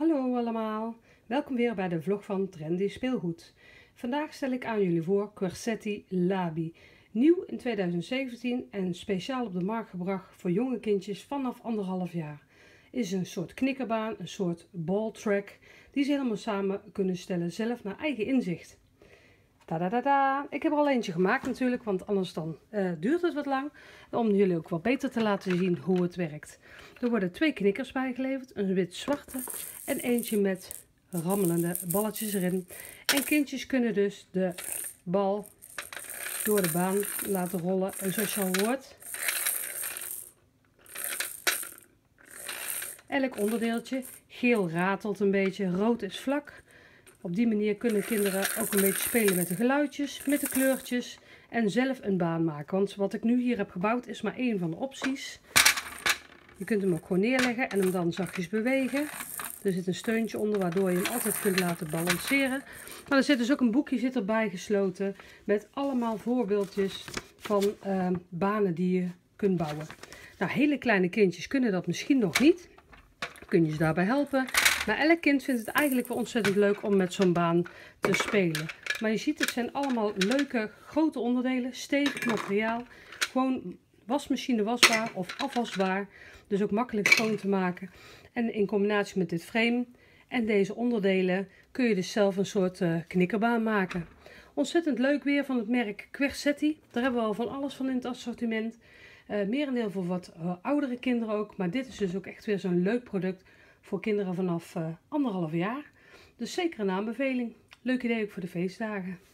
Hallo allemaal, welkom weer bij de vlog van Trendy Speelgoed. Vandaag stel ik aan jullie voor Quercetti Labi. Nieuw in 2017 en speciaal op de markt gebracht voor jonge kindjes vanaf 1,5 jaar. Is een soort knikkerbaan, een soort balltrack die ze helemaal samen kunnen stellen, zelf naar eigen inzicht. Tadadada! Ik heb er al eentje gemaakt natuurlijk, want anders dan duurt het wat lang. Om jullie ook wat beter te laten zien hoe het werkt. Er worden 2 knikkers bijgeleverd, een wit-zwarte en eentje met rammelende balletjes erin. En kindjes kunnen dus de bal door de baan laten rollen. En zoals je al hoort, elk onderdeeltje, geel ratelt een beetje, rood is vlak. Op die manier kunnen kinderen ook een beetje spelen met de geluidjes, met de kleurtjes en zelf een baan maken. Want wat ik nu hier heb gebouwd is maar één van de opties. Je kunt hem ook gewoon neerleggen en hem dan zachtjes bewegen. Er zit een steuntje onder waardoor je hem altijd kunt laten balanceren. Maar er zit dus ook een boekje erbij gesloten met allemaal voorbeeldjes van banen die je kunt bouwen. Nou, hele kleine kindjes kunnen dat misschien nog niet. Kun je ze daarbij helpen. Maar elk kind vindt het eigenlijk wel ontzettend leuk om met zo'n baan te spelen. Maar je ziet, het zijn allemaal leuke grote onderdelen, stevig materiaal. Gewoon wasmachine wasbaar of afwasbaar. Dus ook makkelijk schoon te maken. En in combinatie met dit frame en deze onderdelen kun je dus zelf een soort knikkerbaan maken. Ontzettend leuk weer van het merk Quercetti. Daar hebben we al van alles van in het assortiment. Merendeel voor wat oudere kinderen ook. Maar dit is dus ook echt weer zo'n leuk product voor kinderen vanaf 1,5 jaar. Dus zeker een aanbeveling. Leuk idee ook voor de feestdagen.